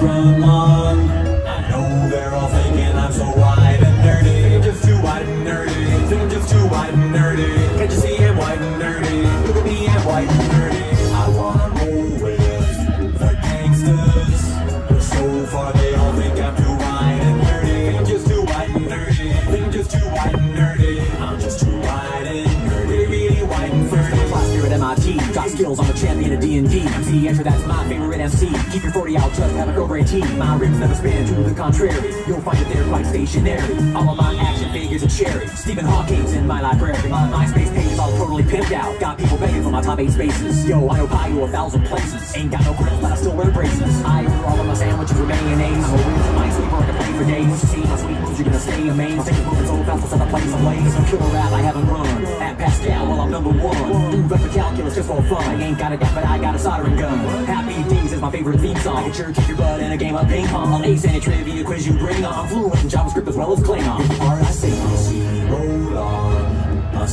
front lawn. I know they're all thinking I'm so wide and nerdy. Think I'm just too wide and nerdy. Think I'm just too wide and nerdy. Can't you see I'm white and nerdy? Look at me, I'm white and nerdy. I wanna roll with the gangsters, but so far they all think I'm too wide and nerdy. Think I'm just too wide and nerdy. Think I'm just too wide and nerdy. I'm just too wide and nerdy. Really wide and nerdy. Last year at MIT, got skills, I'm a champion of D&D. MC Escher, that's my favorite MC. Keep your 40 out, just have a Earl Grey tea. My rims never spin, to the contrary. You'll find it there quite stationary. All of my action figures are cherry. Stephen Hawking's in my library. My MySpace page is all totally pimped out. Got people begging for my top 8 spaces. Yo, I know pie to 1,000 places. Ain't got no grills, but I still wear braces. I order all of my sandwiches with mayonnaise. I'm a real minesweeper, I can play for days. Once you see my sweet moves, you're gonna stay amazed. I'll take the moving so fast, I'll set the place ablaze. Some killer rap I haven't run. At Pascal, well, I'm number 1. Move up the calculus just for fun. I ain't got a dap, but I got a soldering gun. Happy Days is my favorite theme song. I can sure kick your butt in a game of ping pong. I'll ace any trivia quiz you bring on. I'm fluent in JavaScript as well as Klingon. Here's the part I say, I'll see roll on a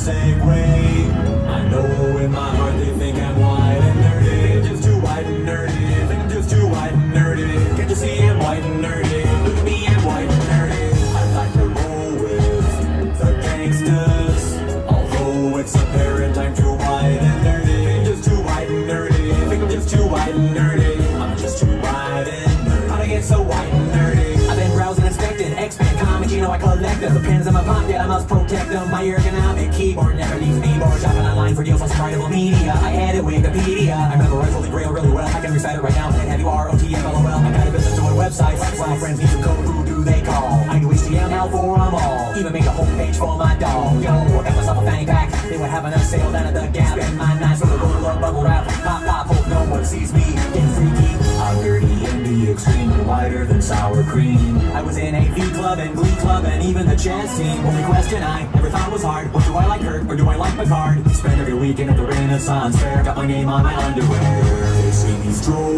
Segway. I know in my heart they think I'm wide and nerdy. Think I'm just too wide and nerdy. Think I'm just too wide and nerdy. Can't you see I'm white and nerdy? Look at me, I'm white and nerdy. I'd like to roll with the gangsters, although it's apparent I'm too wide and nerdy. Think I'm just too wide and nerdy. Think I'm just too wide and nerdy. I'm just too wide and nerdy. How'd I get so wide and nerdy? I've been browsing, inspecting, X-Men comics, you know I collect them. The pens in my pocket, I must protect them. My ergonomic keyboard never leaves me bored. Shopping online for deals on Spriteable Media. I added Wikipedia. I memorize Holy Grail really well. I can recite it right now. NWROTFLOL. I got a business doing websites. When my friends need some code, who do they call? I do HTML for them all. Even make a homepage for my dog. Yo, I got myself a fanny pack. They were having a sale down at the Gap. Spend my nights with a roll of bubble wrap. Pop, pop, hope no one sees me. Getting freaky. I'm dirty in the extreme and whiter than sour cream. I was in AV Club and Glee Club and even the jazz team. Only question I ever thought was hard: what do I like, Kurt, or do I like Picard? Spend every weekend at the Renaissance Fair. Got my name on my underwear. They see me stroll